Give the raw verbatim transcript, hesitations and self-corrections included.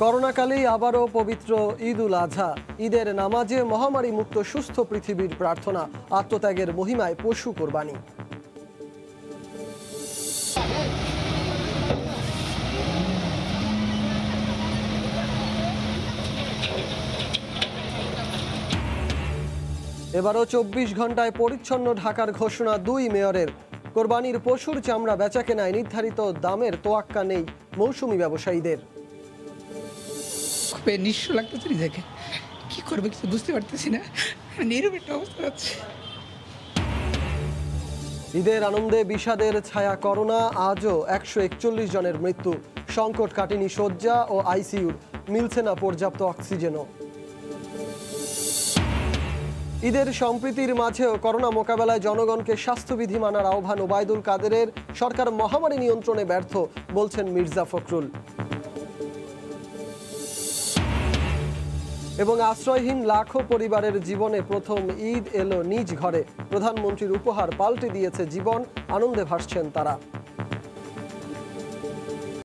করোনাকালেই আবারও পবিত্র ঈদ উল আজহা। ঈদের নামাজে মহামারী মুক্ত সুস্থ পৃথিবীর প্রার্থনা, আত্মত্যাগের মহিমায় পশু কোরবানি। এবারও চব্বিশ ঘন্টায় পরিচ্ছন্ন ঢাকার ঘোষণা দুই মেয়রের। কোরবানির পশুর চামড়া বেচাকেনায় নির্ধারিত দামের তোয়াক্কা নেই মৌসুমি ব্যবসায়ীদের। খুবই নিঃস্ব লাগতেছে, নিজেকে কি করবে কিছু বুঝতে পারতেছি না, নীরব একটা অবস্থা আছে। ঈদের আনন্দে বিষাদের ছায়া করোনা, আজও একশো একচল্লিশ জনের মৃত্যু। সংকট কাটেনি শয্যা ও আইসিইউর, মিলছে না পর্যাপ্ত অক্সিজেনও। ঈদের সম্প্রীতির মাঝেও করোনা মোকাবেলায় জনগণকে স্বাস্থ্যবিধি মানার আহ্বান ওবায়দুল কাদেরের। সরকার মহামারী নিয়ন্ত্রণে ব্যর্থ, বলছেন মির্জা ফখরুল। এবং আশ্রয়হীন লাখো পরিবারের জীবনে প্রথম ঈদ এলো নিজ ঘরে। প্রধানমন্ত্রীর উপহার পাল্টে দিয়েছে জীবন, আনন্দে ভাসছেন তারা।